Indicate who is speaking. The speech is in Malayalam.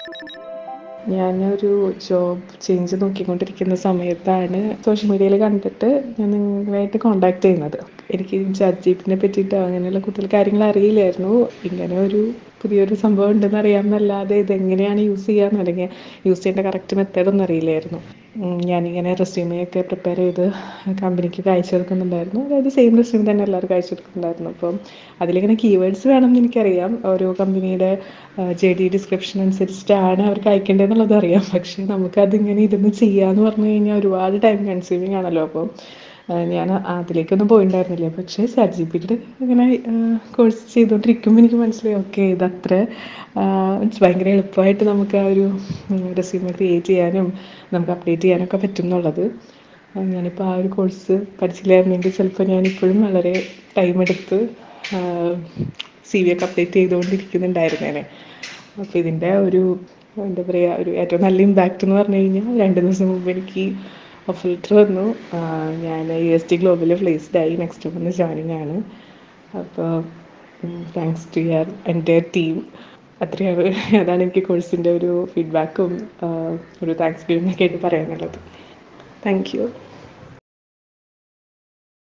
Speaker 1: ഞാനൊരു ജോബ് ചേഞ്ച് നോക്കിക്കൊണ്ടിരിക്കുന്ന സമയത്താണ് സോഷ്യൽ മീഡിയയിൽ കണ്ടിട്ട് ഞാൻ നിങ്ങളുമായിട്ട് കോൺടാക്ട് ചെയ്യുന്നത്. എനിക്ക് ചാറ്റ്ജിപിറ്റിനെ പറ്റിയിട്ട് അങ്ങനെയുള്ള കൂടുതൽ കാര്യങ്ങൾ അറിയില്ലായിരുന്നു. ഇങ്ങനെ ഒരു പുതിയൊരു സംഭവം ഉണ്ടെന്ന് അറിയാമെന്നല്ലാതെ ഇതെങ്ങനെയാണ് യൂസ് ചെയ്യാമെന്ന്, അല്ലെങ്കിൽ യൂസ് ചെയ്യേണ്ട കറക്റ്റ് മെത്തേഡൊന്നും അറിയില്ലായിരുന്നു. ഞാനിങ്ങനെ റെസ്യൂമെയൊക്കെ പ്രിപ്പയർ ചെയ്ത് കമ്പനിക്ക് അയച്ചു കൊടുക്കുന്നുണ്ടായിരുന്നു. അതായത് സെയിം റെസ്യൂം തന്നെ എല്ലാവർക്കും അയച്ചു കൊടുക്കുന്നുണ്ടായിരുന്നു. അപ്പം അതിലിങ്ങനെ കീവേഡ്സ് വേണമെന്ന് എനിക്കറിയാം. ഓരോ കമ്പനിയുടെ JD ഡിസ്ക്രിപ്ഷൻ അനുസരിച്ചിട്ടാണ് അവർക്ക് അയക്കേണ്ടതെന്നുള്ളത് അറിയാം. പക്ഷേ നമുക്കതിങ്ങനെ ഇരുന്ന് ചെയ്യാമെന്ന് പറഞ്ഞു കഴിഞ്ഞാൽ ഒരുപാട് ടൈം കൺസ്യൂമിങ് ആണല്ലോ. അപ്പം ഞാൻ അതിലേക്കൊന്നും പോയിട്ടുണ്ടായിരുന്നില്ല. പക്ഷേ ചാറ്റ്ജിപിറ്റിയുടെ ഇങ്ങനെ കോഴ്സ് ചെയ്തുകൊണ്ടിരിക്കുമ്പോൾ എനിക്ക് മനസ്സിലായി, ഓക്കെ ഇതത്ര ഭയങ്കര എളുപ്പമായിട്ട് നമുക്ക് ആ ഒരു റെസ്യൂമെ ക്രിയേറ്റ് ചെയ്യാനും നമുക്ക് അപ്ഡേറ്റ് ചെയ്യാനൊക്കെ പറ്റും എന്നുള്ളത്. ഞാനിപ്പോൾ ആ ഒരു കോഴ്സ് പഠിച്ചില്ലായിരുന്നെങ്കിൽ ചിലപ്പോൾ ഞാനിപ്പോഴും വളരെ ടൈമെടുത്ത് CV ഒക്കെ അപ്ഡേറ്റ് ചെയ്തുകൊണ്ടിരിക്കുന്നുണ്ടായിരുന്നേനെ. അപ്പോൾ ഇതിൻ്റെ ഒരു എന്താ പറയുക, ഒരു ഏറ്റവും നല്ല ഇമ്പാക്റ്റ് എന്ന് പറഞ്ഞു കഴിഞ്ഞാൽ 2 ദിവസം മുമ്പ് എനിക്ക് ഓഫർ ലെറ്റർ വന്നു. ഞാൻ UST ഗ്ലോബൽ പ്ലേസ്ഡായി. നെക്സ്റ്റ് മന്ത് ജോയിനിങ് ആണ്. അപ്പോൾ thanks to your entire team. അത്രയാണ്, അതാണ് എനിക്ക് കോഴ്സിൻ്റെ ഒരു ഫീഡ്ബാക്കും ഒരു താങ്ക്സ് ഗിവിംഗ് ഒക്കെ ആയിട്ട് പറയാനുള്ളത്. Thank U.